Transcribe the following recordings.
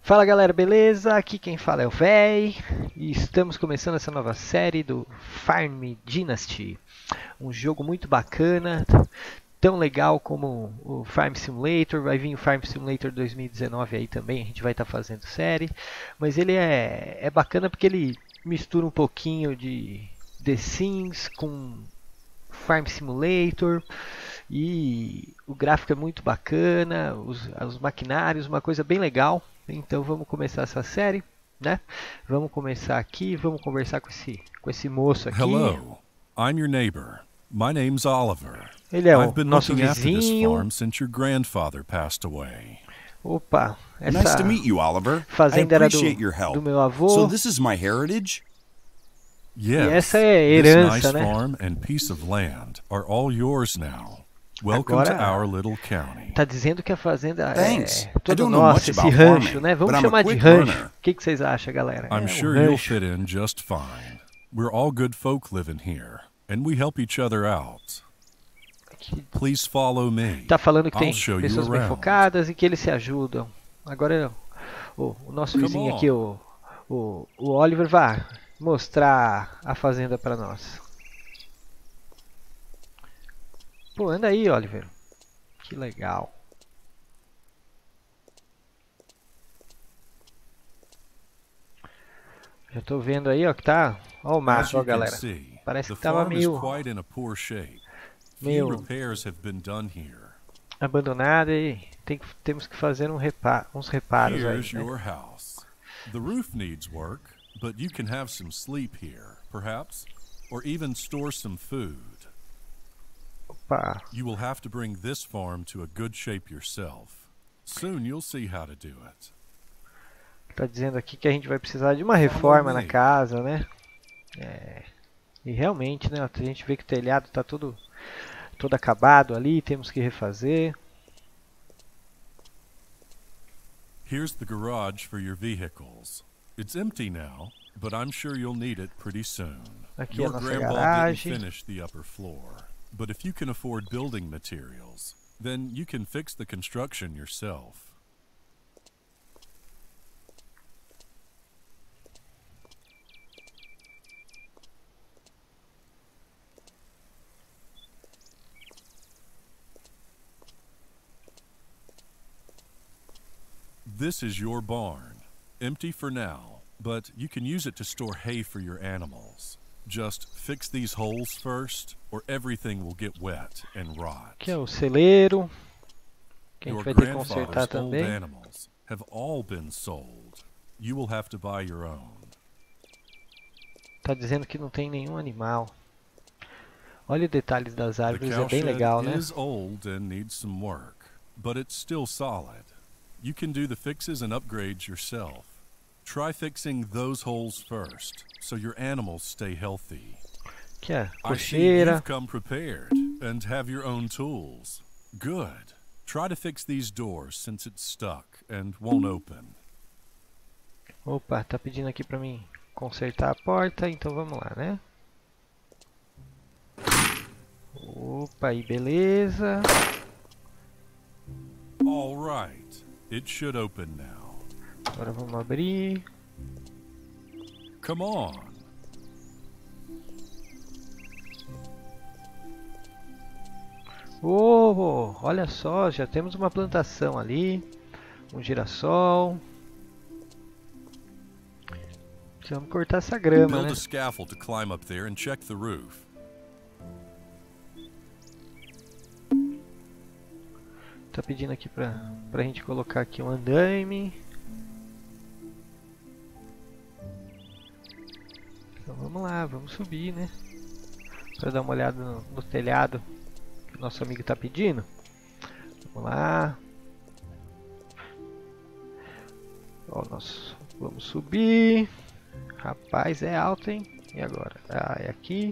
Fala galera, beleza? Aqui quem fala é o Véi e estamos começando essa nova série do Farm Dynasty. Um jogo muito bacana, tão legal como o Farm Simulator. Vai vir o Farm Simulator 2019 aí também, a gente vai estar fazendo série. Mas ele é bacana porque ele mistura um pouquinho de The Sims com Farm Simulator. E o gráfico é muito bacana, os maquinários, uma coisa bem legal. Então vamos começar essa série, né? Vamos começar aqui, vamos conversar com esse moço aqui. Hello, I'm your neighbor. My name's Oliver. Ele é o I've been nosso looking after this vizinho. farm since your grandfather passed away. Opa, Nice essa to meet you, Oliver. I fazenda era appreciate your help. do meu avô. So this is my heritage? Yes, essa é this herança, nice né? farm and piece of land are all yours now. Welcome to Agora- our little county. Tá dizendo que a fazenda Thanks. é I toda don't know nossa, much esse about rancho, farming, né? Vamos but I'm a chamar de quick rancho. learner. O que vocês acham, galera? I'm um sure you'll rancho. fit in just fine. We're all good folk living here, and we help each other out. Aqui Please follow me. tá falando que I'll tem show you pessoas bem around. focadas e que eles se ajudam. Agora o nosso Come vizinho on. aqui, o Oliver, vai mostrar a fazenda para nós. Pô, anda aí, Oliver. Que legal. Já tô vendo aí, ó, que tá. Ó o As mato, ó, you can galera. see, Parece the que tava farm is meio quite in a poor shape. meio- Few repairs have been done here. abandonado e temos que fazer uns reparos aí, Here's né? your house. The roof needs work, but you can have some sleep here, perhaps, or even store some food. Opa. You will have to bring this farm to a good shape yourself. Soon you'll see how to do it. Tá dizendo aqui que a gente vai precisar de uma reforma na casa, né? E realmente, né? A gente vê que o telhado tá todo acabado ali, temos que refazer. Here's the garage for your vehicles. It's empty now, but I'm sure you'll need it pretty soon. Aqui a Your nossa grandpa didn't garagem. finish the upper floor, but if you can afford building materials, then you can fix the construction yourself. This is your barn, empty for now, but you can use it to store hay for your animals. Just fix these holes first, or everything will get wet and rot. Aqui é o celeiro, que a gente Your vai ter que consertar grandfather's old também. animals have all been sold. You will have to buy your own. Tá dizendo que não tem nenhum animal. Olha os detalhes das The árvores, é bem cowshed legal, né? is old and needs some work, but it's still solid. You can do the fixes and upgrades yourself. Try fixing those holes first, so your animals stay healthy. Aqui a I see cocheira. you've come prepared and have your own tools. Good. Try to fix these doors since it's stuck and won't open. Opa, tá pedindo aqui pra mim consertar a porta, então vamos lá, né? Opa, aí beleza. All right. It should open now. Agora vamos abrir. Come on. Oh, olha só, já temos uma plantação ali. Um girassol. Vamos cortar essa grama, Build né? a scaffold to climb up there and check the roof. Tá pedindo aqui pra gente colocar aqui um andaime. Então vamos lá, vamos subir, né? Pra dar uma olhada no telhado que o nosso amigo tá pedindo. Vamos lá. Ó, nós vamos subir. Rapaz, é alto, hein? E agora? Ah, é aqui.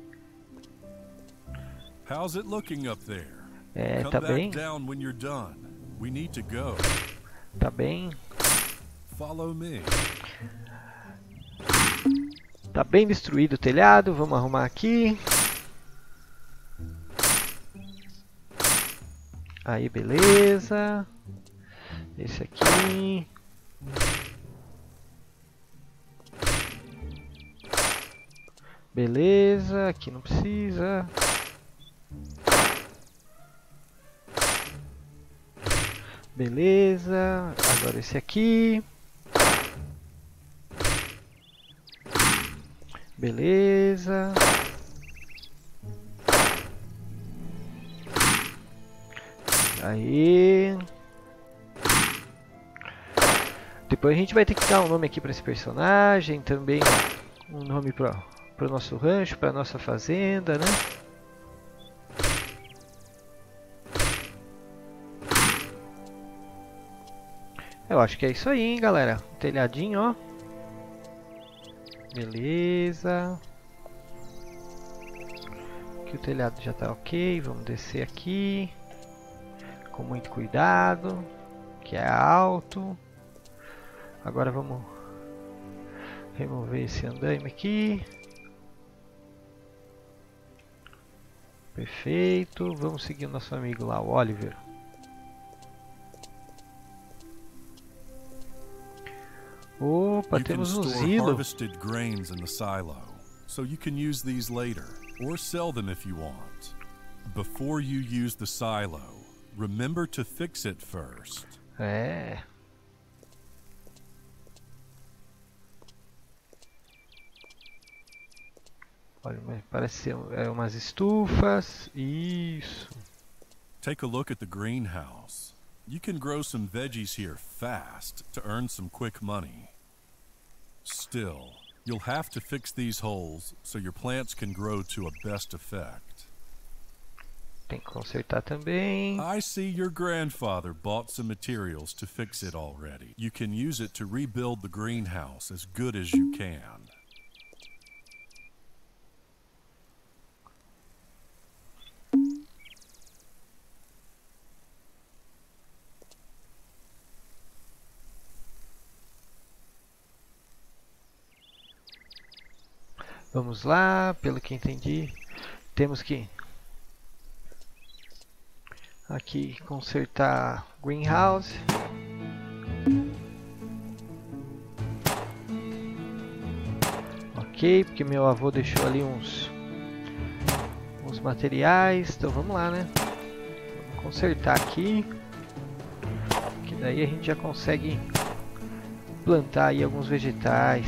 How's it looking up there? É, Come tá back bem, down when you're done. We need to go. tá bem. Follow me. Tá bem destruído o telhado, vamos arrumar aqui. Aí, beleza. Esse aqui. Beleza, aqui não precisa. Beleza, agora esse aqui. Beleza. Aí. Depois a gente vai ter que dar um nome aqui para esse personagem, também um nome para o nosso rancho, para nossa fazenda, né? Eu acho que é isso aí, hein, galera. Telhadinho, ó. Beleza. Aqui o telhado já tá ok. Vamos descer aqui. Com muito cuidado. Que é alto. Agora vamos remover esse andaime aqui. Perfeito. Vamos seguir o nosso amigo lá, o Oliver. Opa, temos um silo. Harvested grains in the silo, so you can use these later or sell them if you want. Before you use the silo, remember to fix it first. É. Olha, parece ser umas estufas. Isso. Take a look at the greenhouse. You can grow some veggies here fast to earn some quick money. Still, you'll have to fix these holes so your plants can grow to a best effect. Tem que consertar também. I see your grandfather bought some materials to fix it already. You can use it to rebuild the greenhouse as good as you can. Vamos lá, pelo que entendi, temos que aqui consertar greenhouse. Ok, porque meu avô deixou ali uns materiais, então vamos lá, né? Vamos consertar aqui, que daí a gente já consegue plantar aí alguns vegetais.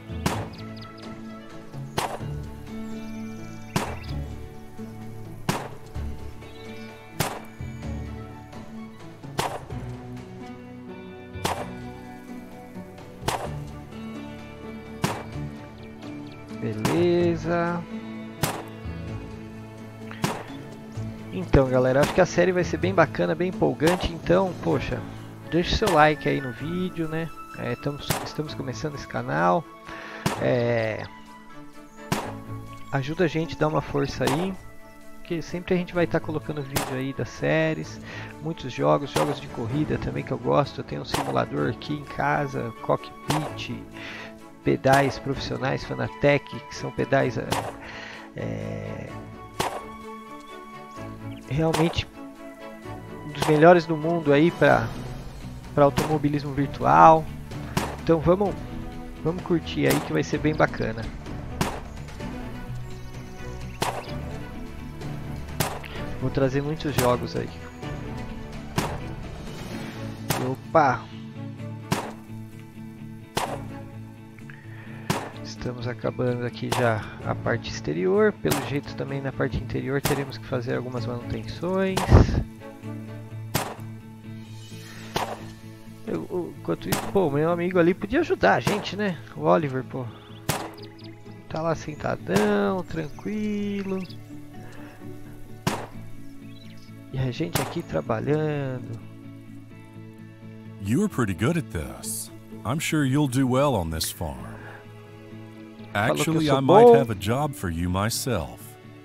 Beleza. Então, galera, acho que a série vai ser bem bacana, bem empolgante. Então, poxa, deixe seu like aí no vídeo, né? Estamos começando esse canal. Ajuda a gente, dá uma força aí, porque sempre a gente vai estar colocando vídeo aí das séries, muitos jogos de corrida também que eu gosto. Eu tenho um simulador aqui em casa, Cockpit, pedais profissionais Fanatec, que são pedais realmente um dos melhores do mundo aí para automobilismo virtual. Então vamos curtir aí, que vai ser bem bacana. Vou trazer muitos jogos aí. Opa! Estamos acabando aqui já a parte exterior. Pelo jeito também na parte interior teremos que fazer algumas manutenções. Enquanto isso, pô, meu amigo ali podia ajudar a gente, né? O Oliver, pô. Tá lá sentadão, tranquilo. E a gente aqui trabalhando. You are pretty good at this. I'm sure you'll do well on this farm. Actually, I might have a job for you myself.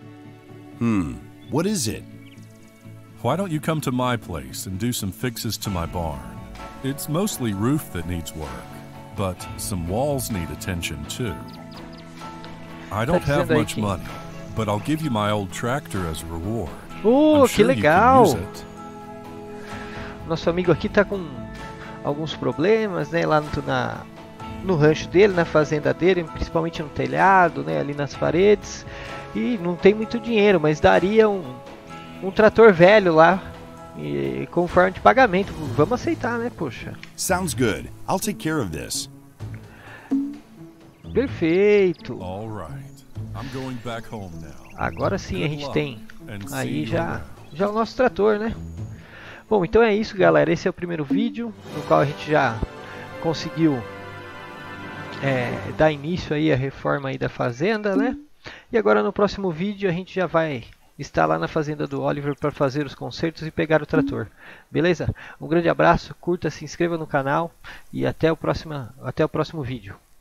What is it? Why don't you come to my place and do some fixes to my barn? It's mostly roof that needs work, but some walls need attention too. I don't have much money, but I'll give you my old tractor as a reward. Que legal! Nosso amigo aqui tá com alguns problemas, né, lá no rancho dele, na fazenda dele, principalmente no telhado, né, ali nas paredes. E não tem muito dinheiro, mas daria um trator velho lá, e com forma de pagamento. Vamos aceitar, né, poxa. Sounds good. I'll take care of this. Perfeito. All right. I'm going back home now. Agora sim a gente tem aí já o nosso trator, né? Bom, então é isso, galera. Esse é o primeiro vídeo no qual a gente já conseguiu dar início aí à reforma aí da fazenda, né? E agora no próximo vídeo a gente já vai estar lá na fazenda do Oliver para fazer os consertos e pegar o trator. Beleza? Um grande abraço, curta, se inscreva no canal e até o próximo vídeo.